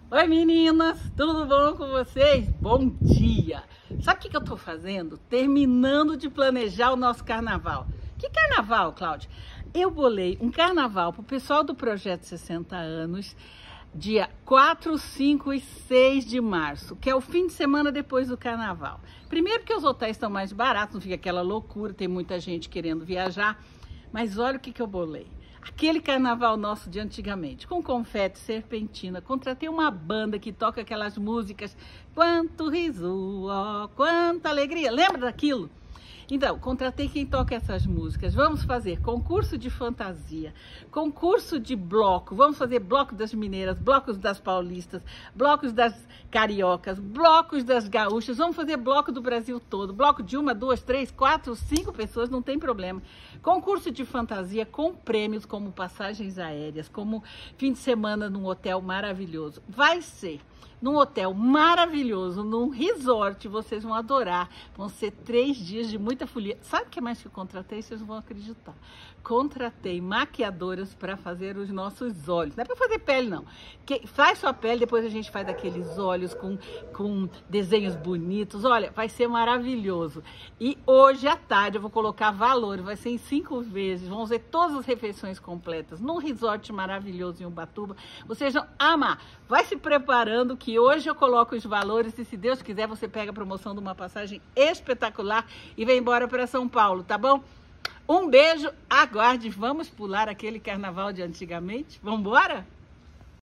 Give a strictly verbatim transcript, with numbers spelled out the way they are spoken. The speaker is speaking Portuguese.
Oi meninas, tudo bom com vocês? Bom dia! Sabe o que, que eu tô fazendo? Terminando de planejar o nosso carnaval. Que carnaval, Cláudia? Eu bolei um carnaval pro pessoal do Projeto sessenta anos, dia quatro, cinco e seis de março, que é o fim de semana depois do carnaval. Primeiro que os hotéis estão mais baratos, não fica aquela loucura, tem muita gente querendo viajar, mas olha o que, que eu bolei. Aquele carnaval nosso de antigamente, com confete, serpentina, contratei uma banda que toca aquelas músicas, quanto riso, ó, quanta alegria, lembra daquilo? Então, contratei quem toca essas músicas, vamos fazer concurso de fantasia, concurso de bloco, vamos fazer bloco das mineiras, blocos das paulistas, blocos das cariocas, blocos das gaúchas, vamos fazer bloco do Brasil todo, bloco de uma, duas, três, quatro, cinco pessoas, não tem problema. Concurso de fantasia com prêmios como passagens aéreas, como fim de semana num hotel maravilhoso. Vai ser num hotel maravilhoso, num resort, vocês vão adorar. Vão ser três dias de muita folia. Sabe o que mais que eu contratei? Vocês não vão acreditar. Contratei maquiadoras para fazer os nossos olhos. Não é para fazer pele, não. Que faz sua pele, depois a gente faz aqueles olhos com, com desenhos bonitos. Olha, vai ser maravilhoso. E hoje à tarde eu vou colocar valor. Vai ser em cinco vezes. Vamos ver todas as refeições completas num resort maravilhoso em Ubatuba. Vocês vão amar. Vai se preparando que hoje eu coloco os valores e se Deus quiser você pega a promoção de uma passagem espetacular e vem embora para São Paulo, tá bom? Um beijo, aguarde, vamos pular aquele carnaval de antigamente? Vamos embora?